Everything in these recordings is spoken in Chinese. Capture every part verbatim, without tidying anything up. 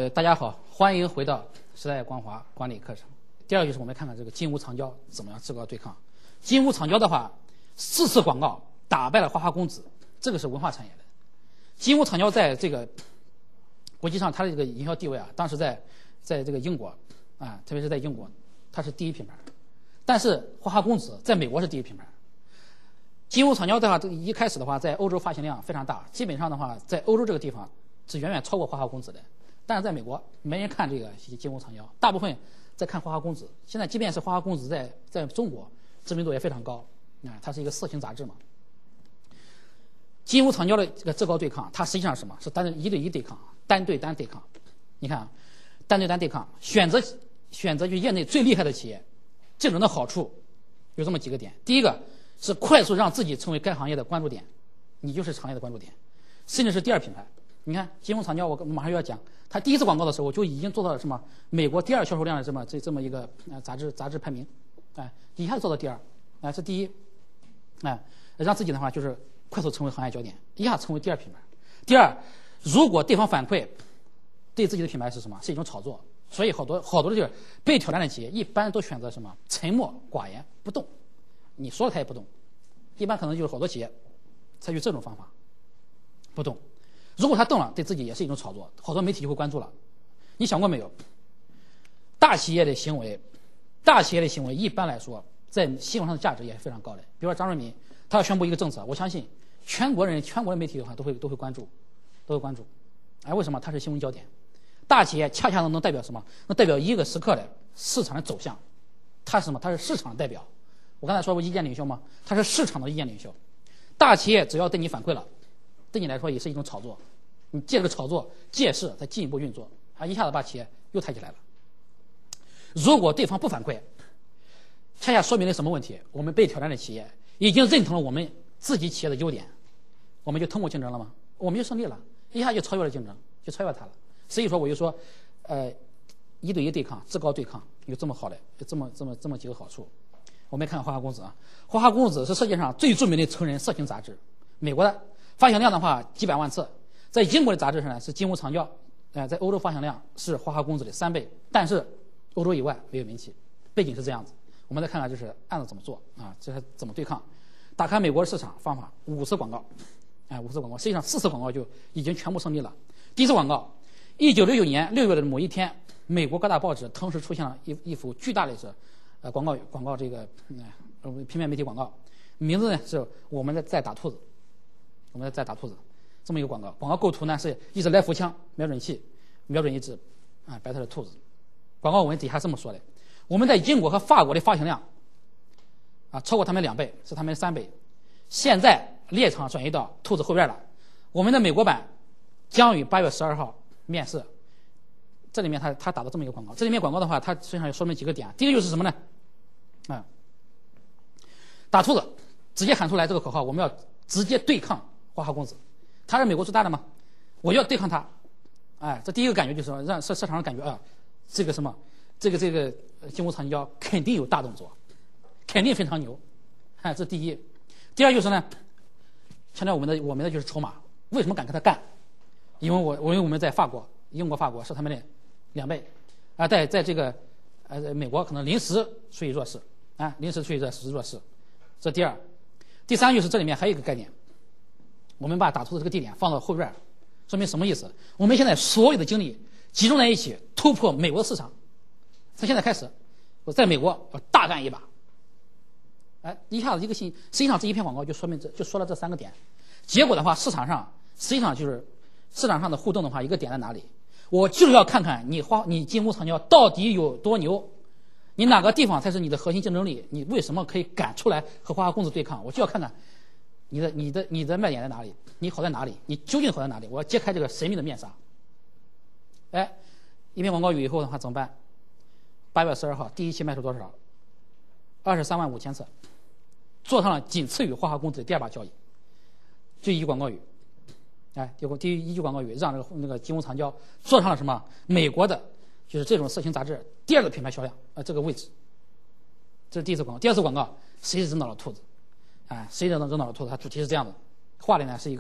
呃，大家好，欢迎回到时代光华管理课程。第二个就是我们看看这个金屋藏娇怎么样自高对抗。金屋藏娇的话，四次广告打败了花花公子，这个是文化产业的。金屋藏娇在这个国际上它的这个营销地位啊，当时在在这个英国啊，特别是在英国，它是第一品牌。但是花花公子在美国是第一品牌。金屋藏娇的话，这个一开始的话，在欧洲发行量非常大，基本上的话，在欧洲这个地方是远远超过花花公子的。但是在美国，没人看这个金屋藏娇，大部分在看花花公子。现在即便是花花公子在在中国知名度也非常高，啊，它是一个色情杂志嘛。金屋藏娇的这个制高对抗，它实际上是什么？是单一对一对抗，单对单对抗。你看，单对单对抗，选择选择就业内最厉害的企业，这种的好处有这么几个点。第一个是快速让自己成为该行业的关注点，你就是行业的关注点，甚至是第二品牌。你看金屋藏娇，我马上就要讲，它第一次广告的时候就已经做到了什么？美国第二销售量的这么这这么一个呃杂志杂志排名，哎，一下子做到第二，哎，这第一，哎，让自己的话就是快速成为行业焦点，一下成为第二品牌。第二，如果对方反馈对自己的品牌是什么？是一种炒作，所以好多好多的就是被挑战的企业一般都选择什么？沉默寡言不动，你说了他也不动，一般可能就是好多企业采取这种方法，不动。如果他动了，对自己也是一种炒作，好多媒体就会关注了。你想过没有？大企业的行为，大企业的行为一般来说，在新闻上的价值也是非常高的。比如说张瑞敏，他要宣布一个政策，我相信全国人、全国的媒体的话都会都会关注，都会关注。哎，为什么？它是新闻焦点。大企业恰恰能能代表什么？能代表一个时刻的市场的走向。它是什么？它是市场代表。我刚才说过意见领袖吗？它是市场的意见领袖。大企业只要对你反馈了，对你来说也是一种炒作，你借这个炒作借势再进一步运作，啊，一下子把企业又抬起来了。如果对方不反馈，恰恰说明了什么问题？我们被挑战的企业已经认同了我们自己企业的优点，我们就通过竞争了吗？我们就胜利了，一下就超越了竞争，就超越它了。所以说，我就说，呃，一对一对抗、制高对抗有这么好的、有这么这么这么几个好处。我们看看花花公子啊，花花公子是世界上最著名的成人色情杂志，美国的。发行量的话几百万次，在英国的杂志上呢是金屋藏娇，呃，在欧洲发行量是花花公子的三倍，但是欧洲以外没有名气。背景是这样子，我们再看看就是案子怎么做啊，这是怎么对抗。打开美国市场方法，五次广告，哎，五次广告，实际上四次广告就已经全部胜利了。第一次广告，一九六九年六月的某一天，美国各大报纸同时出现了一一幅巨大的是，呃，广告广告这个呃平面媒体广告，名字呢是我们在在打兔子。我们在打兔子，这么一个广告，广告构图呢是一支来福枪，瞄准器，瞄准一只啊白色的兔子。广告文底下这么说的：我们在英国和法国的发行量啊超过他们两倍，是他们三倍。现在猎场转移到兔子后边了，我们的美国版将于八月十二号面世。这里面他他打的这么一个广告，这里面广告的话，它实际上说明几个点。第一个就是什么呢？啊，打兔子，直接喊出来这个口号，我们要直接对抗花花公子，他是美国最大的嘛，我要对抗他，哎，这第一个感觉就是让市市场上感觉啊，这个什么，这个这个金屋藏娇肯定有大动作，肯定非常牛，哎，这第一。第二就是呢，强调我们的我们的就是筹码，为什么敢跟他干？因为我我因为我们在法国、英国、法国是他们的两倍，啊，在在这个呃美国可能临时处于弱势，啊，临时处于弱势弱势，这第二。第三就是这里面还有一个概念。我们把打兔子这个地点放到后边，说明什么意思？我们现在所有的精力集中在一起，突破美国的市场。从现在开始，我在美国我大干一把。哎，一下子一个信，实际上这一篇广告就说明这就说了这三个点。结果的话，市场上实际上就是市场上的互动的话，一个点在哪里？我就是要看看你花你金屋藏娇到底有多牛，你哪个地方才是你的核心竞争力？你为什么可以敢出来和花花公子对抗？我就要看看。你的你的你的卖点在哪里？你好在哪里？你究竟好在哪里？我要揭开这个神秘的面纱。哎，一篇广告语以后的话怎么办？八月十二号第一期卖出多少？二十三万五千次，做上了仅次于花花公子的第二把交椅。就一句广告语，哎，结果第一句广告语让这个那个金屋藏娇做上了什么？美国的，就是这种色情杂志第二个品牌销量，呃，这个位置。这是第一次广告。第二次广告，谁是扔倒了兔子？哎，谁扔倒扔倒了兔子？它主题是这样的，画的呢是一个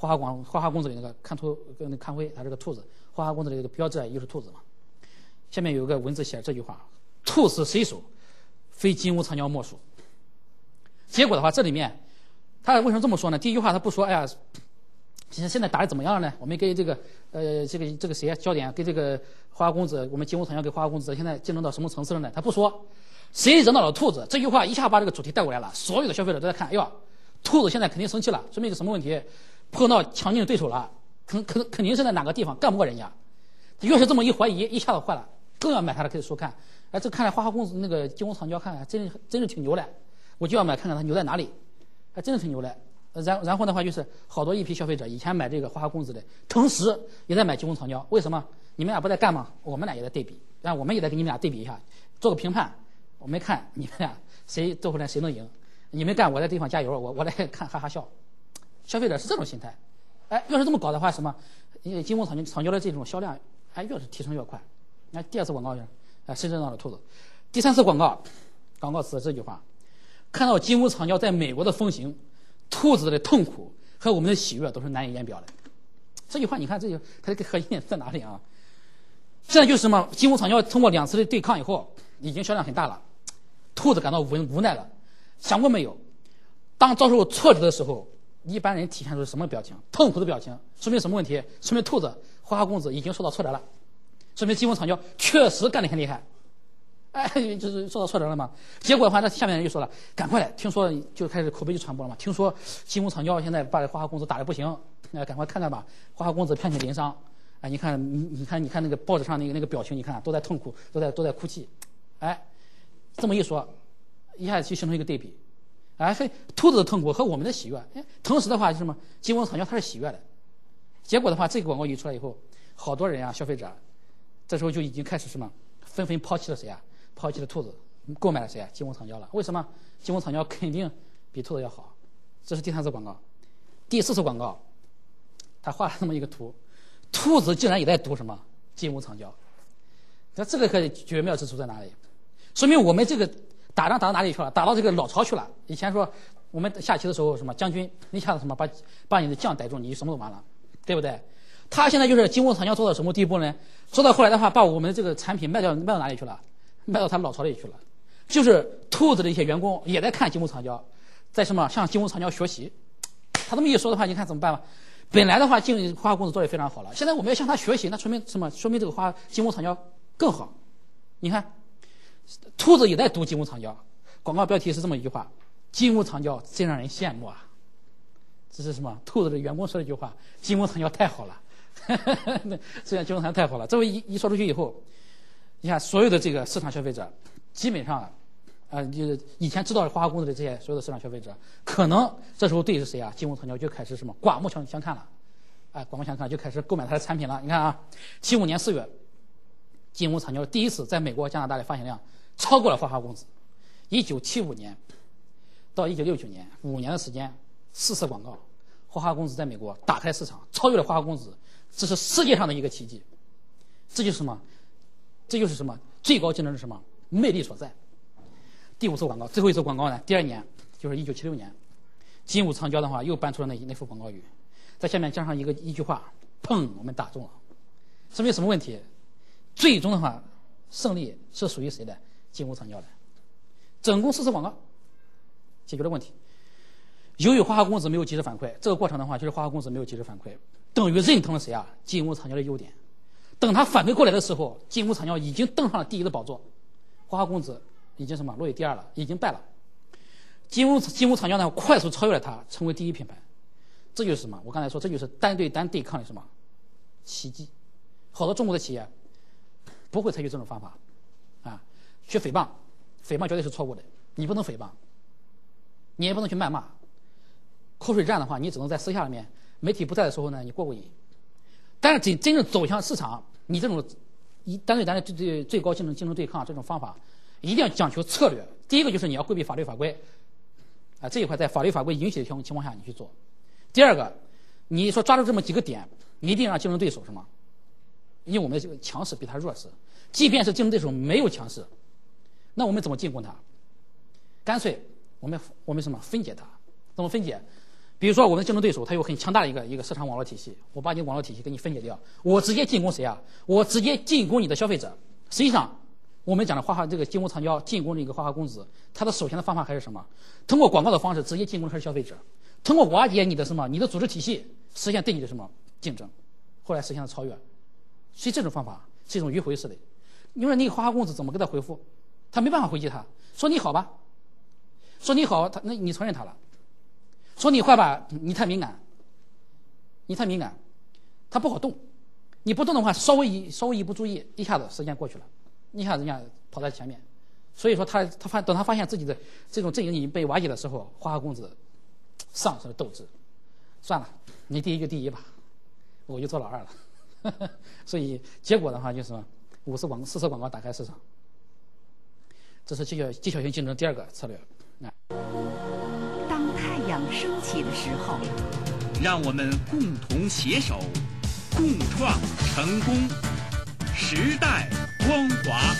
花花公花花公子里那个看图跟那看灰，它是个兔子，花花公子里这个标志啊又是兔子嘛。下面有个文字写这句话：兔死谁手，非金屋藏娇莫属。结果的话，这里面他为什么这么说呢？第一句话他不说，哎呀，现现在打得怎么样了呢？我们跟这个呃这个这个谁啊，焦点跟这个花花公子，我们金屋藏娇跟花花公子现在竞争到什么层次了呢？他不说，谁惹恼了兔子？这句话一下把这个主题带过来了，所有的消费者都在看，哎呦，兔子现在肯定生气了，说明一个什么问题？碰到强劲对手了，肯肯肯定是在哪个地方干不过人家。越是这么一怀疑，一下子坏了，更要买它的可以说看。哎，这看来花花公子那个金屋藏娇，看看真真是挺牛的，我就要买看看它牛在哪里，还真是挺牛的。然然后的话就是好多一批消费者以前买这个花花公子的，同时也在买金屋藏娇。为什么？你们俩不在干吗？我们俩也在对比，啊，我们也在给你们俩对比一下，做个评判。我们看你们俩谁做回来谁能赢。你们干，我在地方加油，我我来看哈哈笑。消费者是这种心态。哎，要是这么搞的话，什么？因为金屋藏娇藏娇的这种销量，哎，越是提升越快。那第二次广告是，哎，深圳闹的兔子。第三次广告，广告词这句话：看到金屋藏娇在美国的风行，兔子的痛苦和我们的喜悦都是难以言表的。这句话你看，这就它这个核心点在哪里啊？现在就是什么？金屋藏娇通过两次的对抗以后，已经销量很大了，兔子感到无无奈了。想过没有？当遭受挫折的时候，一般人体现出什么表情？痛苦的表情，说明什么问题？说明兔子花花公子已经受到挫折了，说明金屋藏娇确实干得很厉害。哎，就是受到挫折了嘛。结果的话，那下面人就说了，赶快来，听说就开始口碑就传播了嘛。听说金屋藏娇现在把花花公子打得不行，哎，赶快看看吧。花花公子遍体鳞伤，哎，你看，你你看，你看那个报纸上那个那个表情，你看都在痛苦，都在都在哭泣。哎，这么一说，一下子就形成一个对比。哎，嘿，兔子的痛苦和我们的喜悦，哎，同时的话是什么？金屋藏娇它是喜悦的。结果的话，这个广告一出来以后，好多人啊，消费者，这时候就已经开始什么，纷纷抛弃了谁啊？抛弃了兔子，购买了谁啊？金屋藏娇了。为什么？金屋藏娇肯定比兔子要好。这是第三次广告。第四次广告，他画了这么一个图，兔子竟然也在读什么金屋藏娇。那这个可绝妙之处在哪里？说明我们这个打仗打到哪里去了？打到这个老巢去了。以前说我们下棋的时候，什么将军一下子什么把把你的将逮住，你什么都完了，对不对？他现在就是金屋藏娇做到什么地步呢？做到后来的话，把我们这个产品卖掉卖到哪里去了？卖到他老巢里去了。就是兔子的一些员工也在看金屋藏娇，在什么向金屋藏娇学习。他这么一说的话，你看怎么办吧？本来的话，金花花公子做得非常好了，现在我们要向他学习，那说明什么？说明这个花金屋藏娇更好。你看，兔子也在读金屋藏娇，广告标题是这么一句话：金屋藏娇真让人羡慕啊。这是什么？兔子的员工说的一句话：金屋藏娇太好了。虽然金屋藏娇太好了，这么一一说出去以后，你看所有的这个市场消费者，基本上，啊、呃，就是以前知道花花公子的这些所有的市场消费者，可能这时候对着谁啊？金屋藏娇就开始什么刮目相相看了，哎，刮目相看就开始购买它的产品了。你看啊，七五年四月，金屋藏娇第一次在美国、加拿大的发行量超过了花花公子。一九七五年到一九六九年五年的时间，四次广告，花花公子在美国打开市场，超越了花花公子，这是世界上的一个奇迹。这就是什么？这就是什么？最高竞争是什么？魅力所在。第五次广告，最后一次广告呢？第二年就是一九七六年，金屋藏娇的话又搬出了那那幅广告语，在下面加上一个一句话，砰，我们打中了。说明什么问题？最终的话，胜利是属于谁的？金屋藏娇的。整共四次广告，解决了问题。由于花花公子没有及时反馈，这个过程的话，就是花花公子没有及时反馈，等于认同了谁啊？金屋藏娇的优点。等他反馈过来的时候，金屋藏娇已经登上了第一的宝座，花花公子已经什么落于第二了，已经败了。金屋金屋藏娇呢，快速超越了他，成为第一品牌。这就是什么？我刚才说，这就是单对单对抗的什么奇迹。好多中国的企业不会采取这种方法，啊，去诽谤，诽谤绝对是错误的。你不能诽谤，你也不能去谩骂。口水战的话，你只能在私下里面，媒体不在的时候呢，你过过瘾。但是真真正走向市场，你这种一单对单的最最最高竞争竞争对抗这种方法，一定要讲求策略。第一个就是你要规避法律法规，啊，这一块在法律法规允许的情情况下你去做。第二个，你说抓住这么几个点，你一定让竞争对手什么？因为我们的这个强势比他弱势，即便是竞争对手没有强势，那我们怎么进攻他？干脆我们我们什么分解它？怎么分解？ 比如说我们的竞争对手，他有很强大的一个一个市场网络体系，我把你网络体系给你分解掉，我直接进攻谁啊？我直接进攻你的消费者。实际上，我们讲的花花这个金屋藏娇进攻这个花花公子，他的首先的方法还是什么？通过广告的方式直接进攻的还是消费者，通过瓦解你的什么？你的组织体系，实现对你的什么竞争，后来实现了超越。所以这种方法是一种迂回式的。你说那个花花公子怎么给他回复？他没办法回击他，说你好吧，说你好，他那你承认他了。说你坏吧，你太敏感，你太敏感，他不好动，你不动的话，稍微一稍微一不注意，一下子时间过去了，一下子人家跑在前面，所以说他他发等他发现自己的这种阵营已经被瓦解的时候，花花公子丧失了斗志，算了，你第一就第一吧，我就做老二了，所以结果的话就是五次广四次广告打开市场，这是技巧技巧性竞争第二个策略。啊太阳升起的时候， 让我们共同携手，共创成功，时代光华。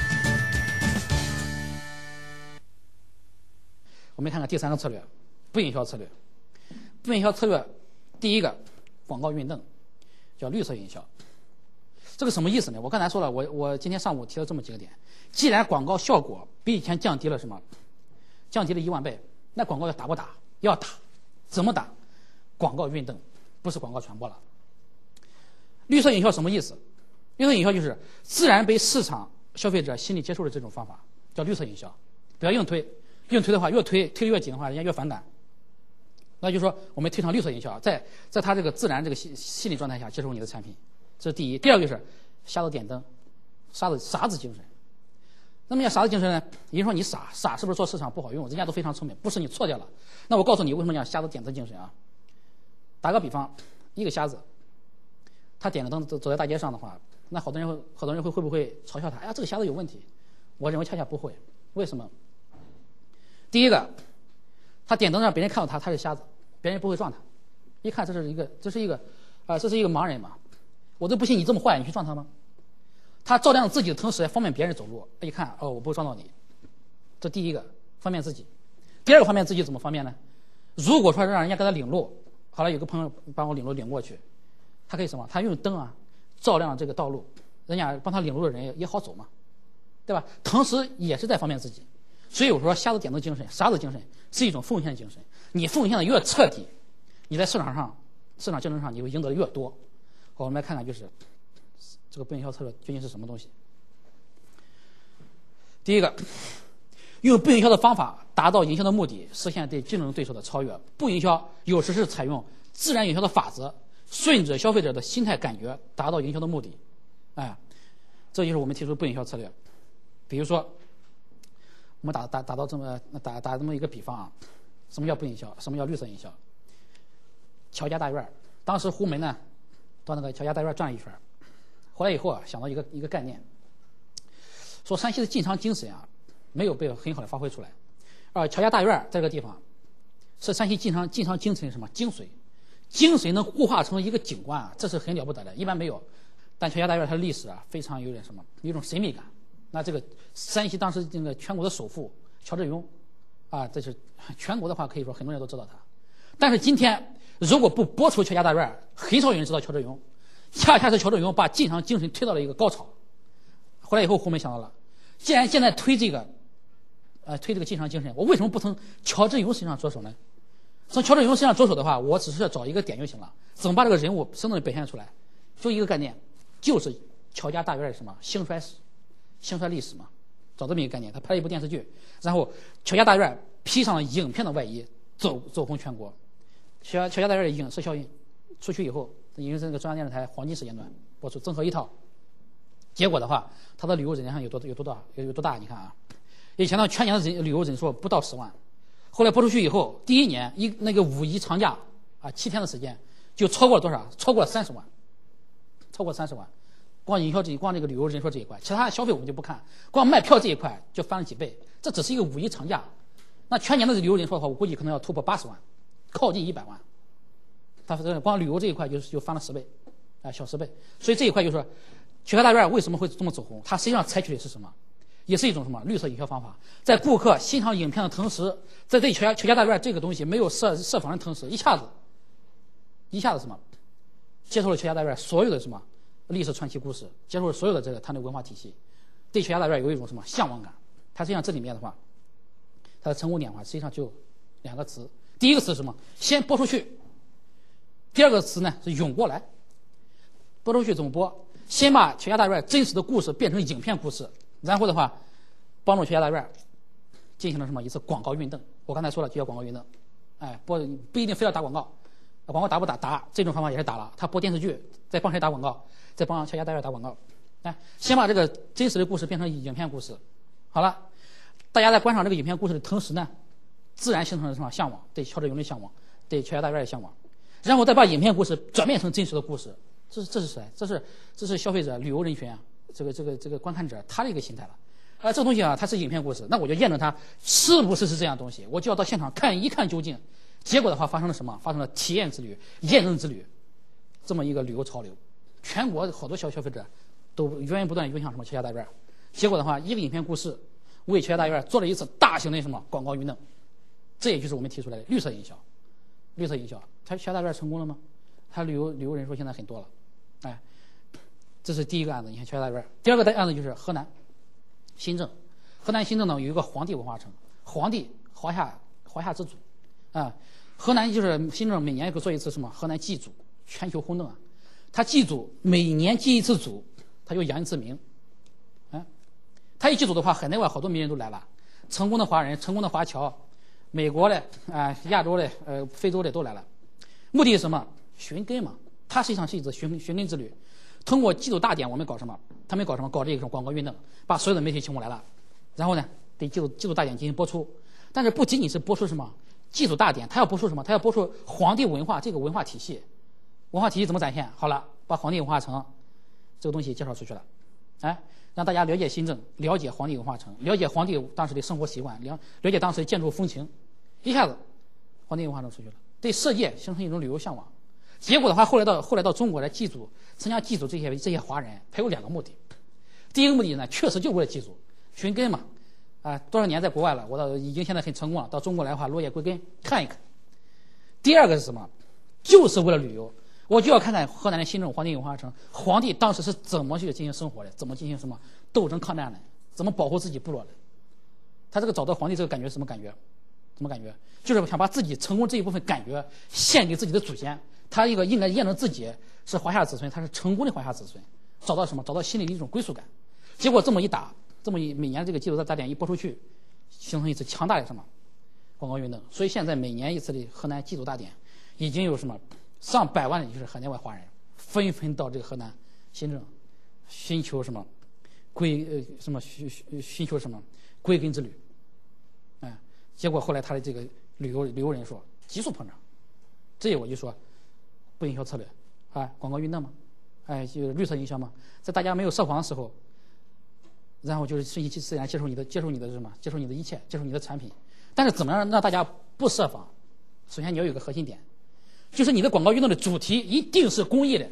我们看看第三个策略，不营销策略。不营销策略，第一个广告运动，叫绿色营销。这个什么意思呢？我刚才说了，我我今天上午提了这么几个点。既然广告效果比以前降低了什么，降低了一万倍，那广告要打不打？要打，怎么打？广告运动，不是广告传播了。绿色营销什么意思？绿色营销就是自然被市场消费者心理接受的这种方法，叫绿色营销。不要硬推，硬推的话，越推推得越紧的话，人家越反感。那就是说，我们推崇绿色营销，在在他这个自然这个心心理状态下接受你的产品，这是第一。第二个就是瞎子点灯，傻子傻子精神。那么叫傻子精神呢？有人说你傻，傻是不是做市场不好用？人家都非常聪明，不是你错掉了。那我告诉你为什么讲瞎子点灯精神啊？打个比方，一个瞎子，他点个灯走在大街上的话，那好多人会好多人会会不会嘲笑他？哎呀，这个瞎子有问题。我认为恰恰不会。为什么？第一个，他点灯让别人看到他他是瞎子，别人不会撞他。一看这是一个这是一个啊、呃，这是一个盲人嘛，我都不信你这么坏，你去撞他吗？他照亮自己的同时方便别人走路，一看哦，我不会撞到你，这第一个方便自己。第二个方便自己怎么方便呢？如果说让人家给他领路，好了，有个朋友帮我领路领过去，他可以什么？他用灯啊照亮这个道路，人家帮他领路的人也也好走嘛，对吧？同时也是在方便自己。所以我说瞎子点灯精神、傻子精神是一种奉献精神。你奉献的越彻底，你在市场上市场竞争上你会赢得的越多。好，我们来看看就是这个不营销策略究竟是什么东西。第一个，用不营销的方法达到营销的目的，实现对竞争对手的超越。不营销有时是采用自然营销的法则，顺着消费者的心态感觉达到营销的目的。哎，这就是我们提出不营销策略。比如说，我们打打打到这么打打这么一个比方啊，什么叫不营销？什么叫绿色营销？乔家大院，当时胡梅呢到那个乔家大院转了一圈，回来以后啊，想到一个一个概念，说山西的晋商精神啊没有被很好的发挥出来。而乔家大院这个地方是山西晋商晋商精神什么精髓，精髓能固化成一个景观啊，这是很了不得的，一般没有。但乔家大院它的历史啊非常有点什么，有一种神秘感。那这个山西当时这个全国的首富乔致庸啊，这是全国的话可以说很多人都知道他。但是今天如果不播出乔家大院，很少有人知道乔致庸。恰恰是乔致庸把晋商精神推到了一个高潮。回来以后，胡梅想到了，既然现在推这个，呃，推这个晋商精神，我为什么不从乔致庸身上着手呢？从乔致庸身上着手的话，我只是要找一个点就行了。怎么把这个人物生动地表现出来？就一个概念，就是乔家大院的什么兴衰史、兴衰历史嘛，找这么一个概念。他拍了一部电视剧，然后乔家大院披上了影片的外衣，走走红全国。乔乔家大院的影视效应出去以后，因为这个中央电视台黄金时间段播出，综合一套。结果的话，它的旅游人量有多有多大？有有多大？你看啊，以前呢全年的人旅游人数不到十万，后来播出去以后，第一年一那个五一长假啊七天的时间就超过了多少？超过了三十万，超过三十万。光营销这光这个旅游人数这一块，其他消费我们就不看，光卖票这一块就翻了几倍。这只是一个五一长假，那全年的旅游人数的话，我估计可能要突破八十万，靠近一百万。它光旅游这一块就就翻了十倍，啊、呃、小十倍。所以这一块就是说，乔家大院为什么会这么走红？它实际上采取的是什么？ 也是一种什么绿色营销方法。在顾客欣赏影片的同时，在对乔家乔家大院这个东西没有设设防的同时，一下子，一下子什么，接受了乔家大院所有的什么历史传奇故事，接受了所有的这个它的文化体系，对乔家大院有一种什么向往感。它实际上这里面的话，它的成功点的话，实际上就两个词。第一个词是什么？先播出去。第二个词呢是涌过来。播出去怎么播？先把乔家大院真实的故事变成影片故事，然后的话，帮助乔家大院进行了什么一次广告运动。我刚才说了，就叫广告运动。哎，播不一定非要打广告，广告打不打打，这种方法也是打了。他播电视剧，再帮谁打广告，再帮乔家大院打广告。哎，先把这个真实的故事变成影片故事。好了，大家在观赏这个影片故事的同时呢，自然形成了什么向往？对乔治永的向往，对乔家大院的向往。然后再把影片故事转变成真实的故事。这是这是谁？这是这是消费者、旅游人群啊，这个这个这个观看者他的一个心态了。啊、呃，这个东西啊，它是影片故事，那我就验证它是不是是这样东西，我就要到现场看一看究竟。结果的话，发生了什么？发生了体验之旅、验证之旅，这么一个旅游潮流。全国好多消消费者都源源不断涌向什么乔家大院。结果的话，一个影片故事为乔家大院做了一次大型的什么广告运动，这也就是我们提出来的绿色营销。绿色营销，它乔家大院成功了吗？它旅游旅游人数现在很多了。哎，这是第一个案子，你看乔家大院。第二个案子就是河南新郑，河南新郑呢有一个黄帝文化城，黄帝华夏华夏之祖，啊，河南就是新郑每年会做一次什么河南祭祖，全球轰动啊。他祭祖每年祭一次祖，他就扬一次名，啊，他一祭祖的话，海内外好多名人都来了，成功的华人、成功的华侨，美国的啊、亚洲的、呃非洲的都来了，目的是什么？寻根嘛。它实际上是一次寻寻根之旅。通过祭祖大典，我们搞什么？他们搞什么？搞这个广告运动，把所有的媒体请过来了，然后呢，对祭祖祭祖大典进行播出。但是不仅仅是播出什么祭祖大典，他要播出什么？他要播出黄帝文化这个文化体系。文化体系怎么展现？好了，把黄帝文化城这个东西介绍出去了，哎，让大家了解新郑，了解黄帝文化城，了解黄帝当时的生活习惯，了了解当时的建筑风情，一下子黄帝文化城出去了，对世界形成一种旅游向往。结果的话，后来到后来到中国来祭祖，参加祭祖这些这些华人，他有两个目的。第一个目的呢，确实就为了祭祖，寻根嘛，啊，多少年在国外了，我到已经现在很成功了，到中国来的话，落叶归根，看一看。第二个是什么？就是为了旅游，我就要看看河南的新郑黄帝文化城，皇帝当时是怎么去进行生活的，怎么进行什么斗争抗战的，怎么保护自己部落的。他这个找到皇帝这个感觉什么感觉？什么感觉？就是想把自己成功这一部分感觉献给自己的祖先。他一个应该验证自己是华夏子孙，他是成功的华夏子孙，找到什么？找到心里的一种归属感。结果这么一打，这么一每年这个祭祖大典一播出去，形成一次强大的什么广告运动。所以现在每年一次的河南祭祖大典，已经有什么上百万的就是海内外华人纷纷到这个河南新郑，寻求什么归呃什么寻寻求什么归根之旅。哎，结果后来他的这个旅游旅游人数急速膨胀，这我就说。不营销策略，啊，广告运动嘛，哎，就是绿色营销嘛，在大家没有设防的时候，然后就是顺其自然接受你的接受你的什么，接受你的一切，接受你的产品。但是怎么样让大家不设防？首先你要有一个核心点，就是你的广告运动的主题一定是公益的，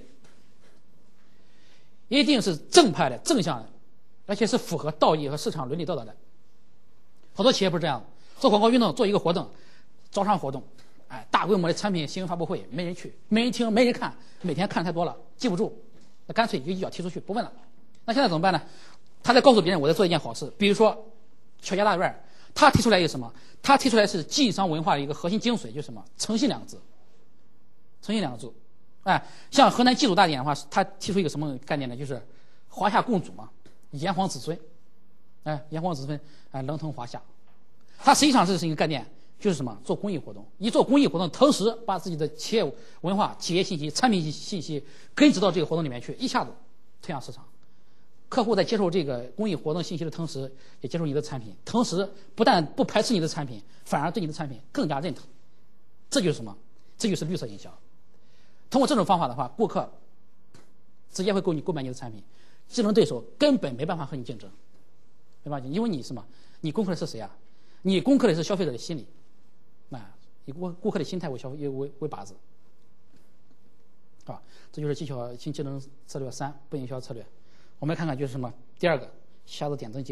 一定是正派的、正向的，而且是符合道义和市场伦理道德的。好多企业不是这样，做广告运动做一个活动，招商活动。哎，大规模的产品新闻发布会，没人去，没人听，没人看，每天看太多了，记不住，那干脆就一脚踢出去，不问了。那现在怎么办呢？他在告诉别人我在做一件好事，比如说乔家大院，他提出来一个什么？他提出来是晋商文化的一个核心精髓，就是什么？诚信两个字。诚信两个字。哎，像河南祭祖大典的话，他提出一个什么概念呢？就是华夏共祖嘛，炎黄子孙。哎，炎黄子孙，哎，龙腾华夏。它实际上这是一个概念。就是什么？做公益活动，一做公益活动，同时把自己的企业文化、企业信息、产品信息根植到这个活动里面去，一下子推向市场。客户在接受这个公益活动信息的同时，也接受你的产品，同时不但不排斥你的产品，反而对你的产品更加认同。这就是什么？这就是绿色营销。通过这种方法的话，顾客直接会购你购买你的产品，竞争对手根本没办法和你竞争，没办法，因为你什么？你攻克的是谁啊？你攻克的是消费者的心理。啊，以顾顾客的心态为消为为为靶子，啊，这就是技巧新技能策略三不营销策略。我们来看看就是什么？第二个，瞎子点灯精神。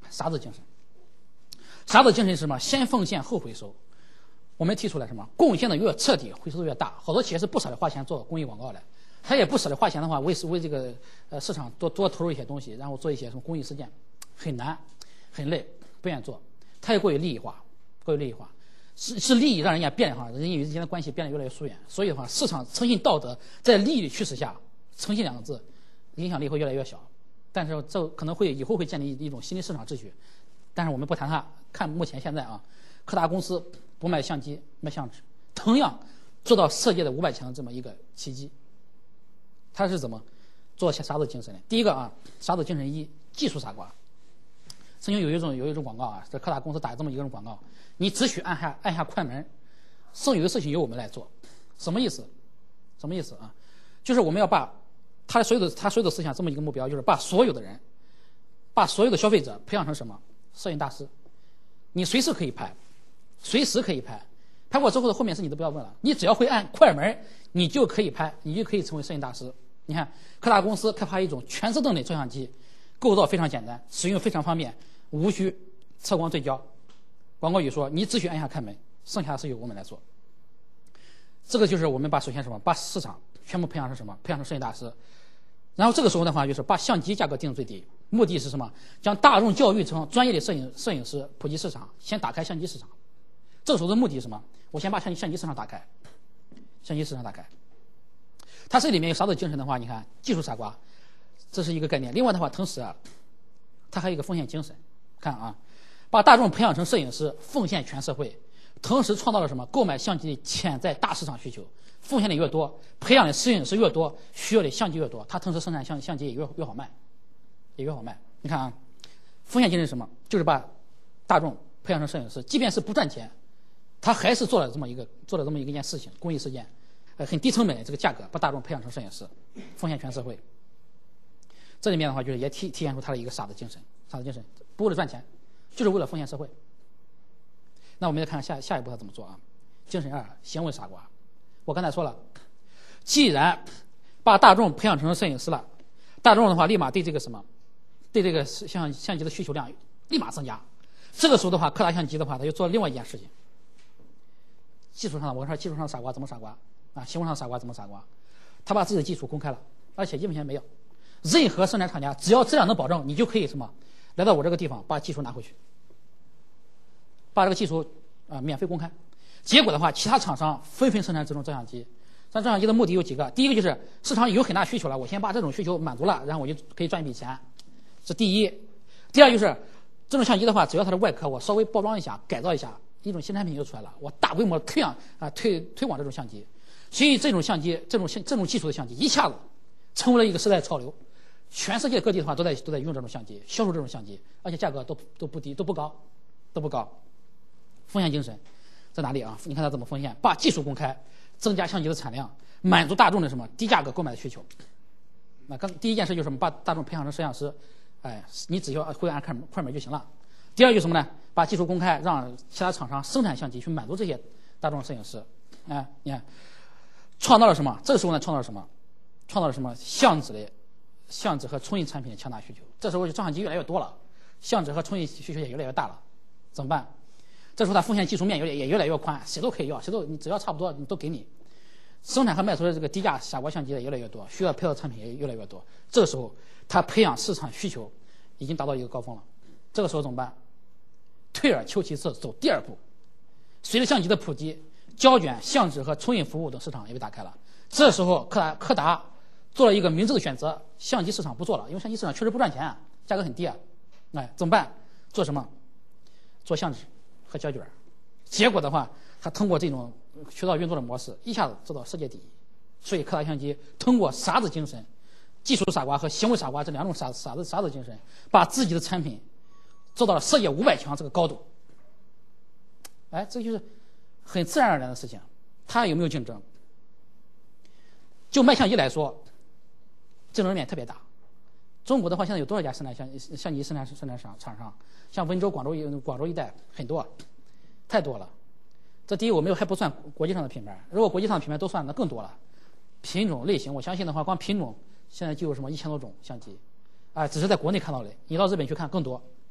傻子精神。傻子精神是什么？先奉献后回收。我们提出来什么？贡献的越彻底，回收的越大。好多企业是不舍得花钱做公益广告的，他也不舍得花钱的话，为为这个呃市场多多投入一些东西，然后做一些什么公益事件，很难，很累，不愿意做。太过于利益化，过于利益化，是是利益让人家变化，人与人之间的关系变得越来越疏远。所以的话，市场诚信道德在利益的驱使下，诚信两个字影响力会越来越小。但是这可能会以后会建立一种新的市场秩序。但是我们不谈它，看目前现在啊，柯达公司不卖相机，卖相纸，同样做到世界的五百强的这么一个奇迹。它是怎么做傻子精神的？第一个啊，傻子精神一，技术傻瓜。曾经有一种有一种广告啊，这柯达公司打这么一个广告，你只许按下按下快门，剩余的事情由我们来做。什么意思？什么意思啊？就是我们要把他所有的他所有的思想这么一个目标，就是把所有的人，把所有的消费者培养成什么？摄影大师。你随时可以拍，随时可以拍，拍过之后的后面事你都不要问了，你只要会按快门，你就可以拍，你就可以成为摄影大师。你看，柯达公司开发一种全自动的照相机，构造非常简单，使用非常方便，无需测光对焦。广告语说：“你只需按下快门，剩下的是由我们来做。”这个就是我们把首先什么，把市场全部培养成什么？培养成摄影大师。然后这个时候的话，就是把相机价格定到最低，目的是什么？将大众教育成专业的摄影摄影师，普及市场，先打开相机市场。这个时候的目的是什么？我先把相机相机市场打开，相机市场打开。它这里面有啥子精神的话，你看技术傻瓜，这是一个概念。另外的话，同时啊，它还有一个奉献精神。看啊，把大众培养成摄影师，奉献全社会，同时创造了什么？购买相机的潜在大市场需求。奉献的越多，培养的摄影师越多，需要的相机越多，它同时生产相相机也越越好卖，也越好卖。你看啊，奉献精神是什么？就是把大众培养成摄影师，即便是不赚钱，他还是做了这么一个做了这么一个件事情，公益事件，呃，很低成本的这个价格，把大众培养成摄影师，奉献全社会。这里面的话，就是也体体现出他的一个傻子精神，傻子精神不为了赚钱，就是为了奉献社会。那我们再看下下一步他怎么做啊？精神二，行为傻瓜。我刚才说了，既然把大众培养成摄影师了，大众的话立马对这个什么，对这个相相机的需求量立马增加。这个时候的话，柯达相机的话，他就做了另外一件事情。技术上，我说技术上傻瓜怎么傻瓜啊？行为上傻瓜怎么傻瓜？他把自己的技术公开了，而且一分钱没有。任何生产厂家只要质量能保证，你就可以什么，来到我这个地方把技术拿回去，把这个技术啊、呃、免费公开。结果的话，其他厂商纷纷生产这种照相机。这照相机的目的有几个，第一个就是市场有很大需求了，我先把这种需求满足了，然后我就可以赚一笔钱，这第一。第二就是这种相机的话，只要它的外壳我稍微包装一下、改造一下，一种新产品就出来了，我大规模推广啊推推广这种相机。所以这种相机、这种这种技术的相机一下子成为了一个时代潮流，全世界各地的话都在都在用这种相机，销售这种相机，而且价格都都不低，都不高，都不高。奉献精神在哪里啊？你看他怎么奉献？把技术公开，增加相机的产量，满足大众的什么低价格购买的需求。那刚第一件事就是什么？把大众培养成摄像师，哎，你只要会按快门快门就行了。第二就是什么呢？把技术公开，让其他厂商生产相机去满足这些大众摄影师。哎，你看，创造了什么？这个时候呢，创造了什么？创造了什么？相纸的相纸和冲印产品的强大需求。这时候照相机越来越多了，相纸和冲印需求也越来越大了，怎么办？这时候它奉献技术面也也越来越宽，谁都可以要，谁都你只要差不多你都给你。生产和卖出的这个低价傻瓜相机也越来越多，需要配套产品也越来越多。这个时候，它培养市场需求已经达到一个高峰了。这个时候怎么办？退而求其次，走第二步。随着相机的普及，胶卷、相纸和冲印服务等市场也被打开了。这时候柯达柯达做了一个明智的选择，相机市场不做了，因为相机市场确实不赚钱，价格很低啊。哎，怎么办？做什么？做相纸和胶卷。结果的话，他通过这种渠道运作的模式，一下子做到世界第一。所以柯达相机通过傻子精神、技术傻瓜和行为傻瓜这两种傻傻子傻子精神，把自己的产品做到了世界五百强这个高度。哎，这就是很自然而然的事情。它有没有竞争？就卖相机来说，竞争面特别大。中国的话，现在有多少家生产相相机生产生产厂厂商？像温州、广州一广州一带很多，太多了。这第一，我们还不算国际上的品牌。如果国际上的品牌都算，那更多了。品种类型，我相信的话，光品种现在就有什么一千多种相机，啊、呃，只是在国内看到的。你到日本去看更多，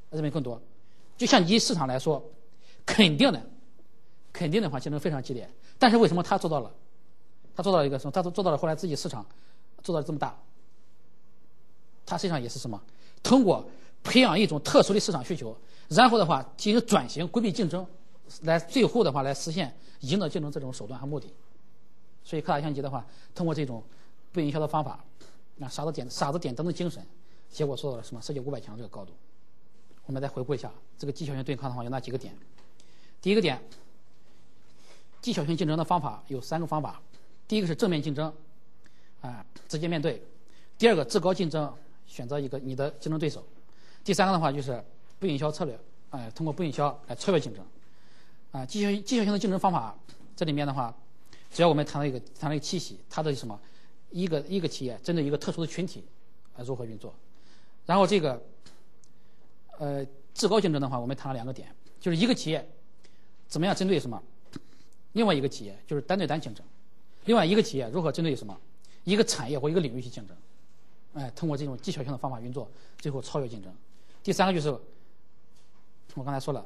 人民更多。就像你市场来说，肯定的，肯定的话竞争非常激烈。但是为什么他做到了？他做到了一个什么？他做到了后来自己市场做到了这么大。他实际上也是什么？通过培养一种特殊的市场需求，然后的话进行转型，规避竞争，来最后的话来实现赢得竞争这种手段和目的。所以科大相机的话，通过这种不营销的方法，啊傻子点傻子点灯的精神，结果做到了什么？世界五百强这个高度。我们再回顾一下这个技巧性对抗的话有哪几个点？第一个点，技巧性竞争的方法有三个方法。第一个是正面竞争，啊，直接面对；第二个制高竞争，选择一个你的竞争对手；第三个的话就是不营销策略，哎，通过不营销来超越竞争。啊，技巧技巧性的竞争方法，这里面的话，只要我们谈到一个谈到一个七喜，它的什么，一个一个企业针对一个特殊的群体，啊如何运作，然后这个。呃，制高竞争的话，我们谈了两个点，就是一个企业怎么样针对什么，另外一个企业就是单对单竞争，另外一个企业如何针对什么一个产业或一个领域去竞争，哎，通过这种技巧性的方法运作，最后超越竞争。第三个就是我刚才说了，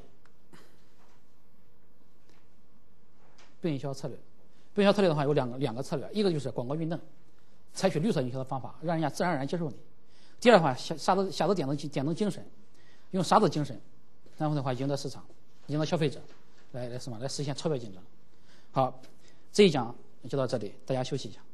不营销策略。不营销策略的话有两个两个策略，一个就是广告运动，采取绿色营销的方法，让人家自然而然接受你；第二的话，傻子傻子点灯点灯精神。用傻子精神，然后的话赢得市场，赢得消费者，来来什么来实现超越竞争。好，这一讲就到这里，大家休息一下。